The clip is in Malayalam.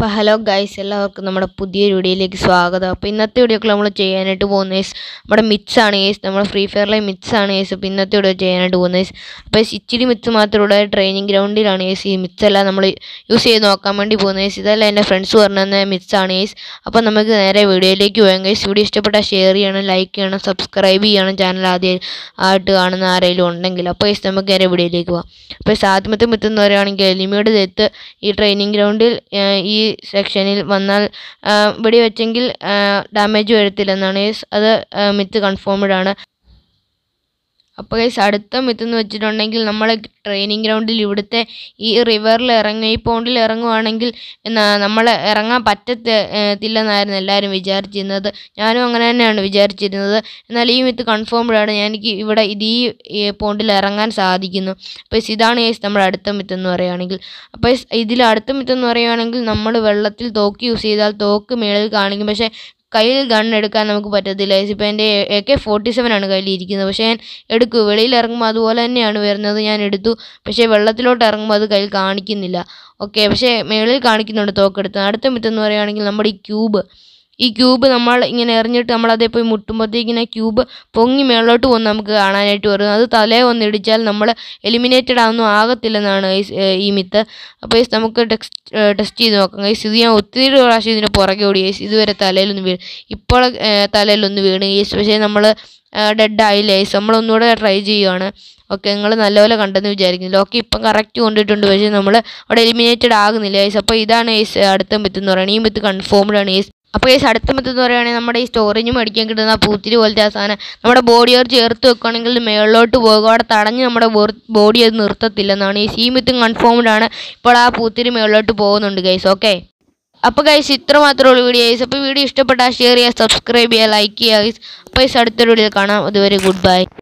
Hello guys, എല്ലാവർക്കും നമ്മുടെ പുതിയൊരു വീഡിയോയിലേക്ക് സ്വാഗതം. അപ്പോൾ ഇന്നത്തെ വീഡിയോയിൽ നമ്മൾ ചെയ്യാനായിട്ട് പോകുന്നത് നമ്മുടെ മിത്സ് ആണ് ഗയ്സ്. നമ്മുടെ ഫ്രീ ഫയറിലെ മിത്സ് ആണ് ഗയ്സ്. അപ്പോൾ ഇന്നത്തെ വീഡിയോ ചെയ്യാനായിട്ട് പോകുന്നത് അപ്പോൾ ഇച്ചിരി മിത്സ് മാത്രമേ ട്രെയിനിങ് ഗ്രൗണ്ടിലാണ് ഗയ്സ്. ഈ മിത്സ് എല്ലാം നമ്മൾ യൂസ് ചെയ്ത് നോക്കാൻ വേണ്ടി പോകുന്നത് ഗയ്സ്. ഇതെല്ലാം എൻ്റെ ഫ്രണ്ട്സ് പറഞ്ഞ മിത്സ് ആണ് ഗയ്സ്. അപ്പോൾ നമുക്ക് നേരെ വീഡിയോയിലേക്ക് പോകാം ഗയ്സ്. വീഡിയോ ഇഷ്ടപ്പെട്ടാൽ ഷെയർ ചെയ്യണം, ലൈക്ക് ചെയ്യണം, സബ്സ്ക്രൈബ് ചെയ്യണം ചാനൽ ആദ്യമായിട്ട് കാണുന്ന ആരെങ്കിലും ഉണ്ടെങ്കിൽ. അപ്പോൾ ഗയ്സ് നമുക്ക് നേരെ വീഡിയോയിലേക്ക് പോകാം. അപ്പോൾ ആദ്യമത്തെ മിത്ത് എന്ന് പറയുകയാണെങ്കിൽ എനിമിയുടെ ഡെത്ത് ഈ ട്രെയിനിങ് ഗ്രൗണ്ടിൽ ഈ സെക്ഷനിൽ വന്നാൽ വെടിവെച്ചെങ്കിൽ ഡാമേജ് വരത്തില്ലെന്നാണ് അത് മിത്ത് കൺഫേംഡ് ആണ്. അപ്പോൾ ഗൈസ് അടുത്ത മിത്ത് എന്ന് വെച്ചിട്ടുണ്ടെങ്കിൽ നമ്മൾ ട്രെയിനിങ് ഗ്രൗണ്ടിൽ ഇവിടുത്തെ ഈ റിവറിൽ ഈ പോണ്ടിൽ ഇറങ്ങുവാണെങ്കിൽ നമ്മൾ ഇറങ്ങാൻ പറ്റത്തില്ലെന്നായിരുന്നു എല്ലാവരും വിചാരിച്ചിരുന്നത്. ഞാനും അങ്ങനെ തന്നെയാണ് വിചാരിച്ചിരുന്നത്. എന്നാൽ ഈ മിത്ത് കൺഫേംഡ് ആണ്. എനിക്ക് ഇവിടെ ഈ പോണ്ടിൽ ഇറങ്ങാൻ സാധിക്കുന്നു. അപ്പോൾ ഇതാണ് ഗൈസ് നമ്മുടെ അടുത്ത മിത്ത് എന്ന് പറയുകയാണെങ്കിൽ. അപ്പോൾ ഇതിൽ അടുത്ത മിത്ത് എന്ന് പറയുകയാണെങ്കിൽ നമ്മൾ വെള്ളത്തിൽ തോക്ക് യൂസ് ചെയ്താൽ തോക്ക് മേളിൽ കാണിക്കും, പക്ഷേ കയ്യിൽ ഗൺ എടുക്കാൻ നമുക്ക് പറ്റത്തില്ല. ഇപ്പോൾ എൻ്റെ AK-47 ആണ് കയ്യിലിരിക്കുന്നത്, പക്ഷേ ഞാൻ എടുക്കും. വെളിയിൽ ഇറങ്ങുമ്പോൾ അതുപോലെ തന്നെയാണ് വരുന്നത്, ഞാൻ എടുത്തു. പക്ഷേ വെള്ളത്തിലോട്ട് ഇറങ്ങുമ്പോൾ അത് കയ്യിൽ കാണിക്കുന്നില്ല. ഓക്കെ, പക്ഷേ മേളിൽ കാണിക്കുന്നുണ്ട് തോക്കെടുത്ത്. അടുത്ത മിത്ത് എന്ന് പറയുകയാണെങ്കിൽ നമ്മുടെ ഈ ക്യൂബ് നമ്മൾ ഇങ്ങനെ എറിഞ്ഞിട്ട് നമ്മളതേ പോയി മുട്ടുമ്പോഴത്തേക്കിനെ ക്യൂബ് പൊങ്ങി മേളിലോട്ട് വന്ന് നമുക്ക് കാണാനായിട്ട് വരും. അത് തലയെ വന്ന് ഇടിച്ചാൽ നമ്മൾ എലിമിനേറ്റഡ് ആവുന്നു ആകത്തില്ലെന്നാണ് ഈ മിത്ത്. അപ്പോൾ നമുക്ക് ടെസ്റ്റ് ചെയ്ത് നോക്കാം ഗൈസ്. ഇത് ഞാൻ ഒത്തിരി പ്രാവശ്യം ഇതിന് പുറകെ ഓടി ഗൈസ്. ഇതുവരെ തലയിലൊന്ന് വീണ്, ഇപ്പോൾ തലയിലൊന്ന് വീണ് ഗൈസ്. പക്ഷേ നമ്മൾ ഡെഡ് ആയില്ല ഗൈസ്. നമ്മളൊന്നുകൂടെ ട്രൈ ചെയ്യുകയാണ്. ഓക്കെ, നിങ്ങൾ നല്ലപോലെ കണ്ടെന്ന് വിചാരിക്കുന്നില്ല. ഓക്കെ, ഇപ്പം കറക്റ്റ് കൊണ്ടിട്ടുണ്ട്, പക്ഷേ നമ്മൾ അവിടെ എലിമിനേറ്റഡ് ആകുന്നില്ല ഗൈസ്. അപ്പോൾ ഇതാണ് ഗൈസ് അടുത്ത മിത്ത് എന്ന് പറയുന്നത്. ഈ മിത്ത് കൺഫേംഡ് ആണ് ഗൈസ്. അപ്പോൾ ഈ അടുത്ത മിത്ത് എന്ന് പറയുകയാണെങ്കിൽ നമ്മുടെ ഈ സ്റ്റോറേജ് മേടിക്കാൻ കിട്ടുന്ന പൂത്തിരി പോലത്തെ ആ സാധനം നമ്മുടെ ബോഡിയോട് ചേർത്ത് വെക്കുകയാണെങ്കിൽ മേളിലോട്ട് പോകുക, അവിടെ തടഞ്ഞ് നമ്മുടെ ബോഡി അത് നിർത്തത്തില്ലെന്നാണ് ഈ മിത്തും കൺഫേംഡ് ആണ്. ഇപ്പോൾ ആ പൂത്തിരി മേളിലോട്ട് പോകുന്നുണ്ട് ഗൈസ്. ഓക്കെ, അപ്പോൾ ഗൈസ് ഇത്ര മാത്രമേ ഉള്ളൂ വീഡിയോ ഗൈസ്. അപ്പോൾ വീഡിയോ ഇഷ്ടപ്പെട്ടാൽ ഷെയർ ചെയ്യുക, സബ്സ്ക്രൈബ് ചെയ്യുക, ലൈക്ക് ചെയ്യുക ഗൈസ്. അപ്പോൾ അടുത്തൊരു വീഡിയോ കാണാം. അതുവരെ ഗുഡ് ബൈ.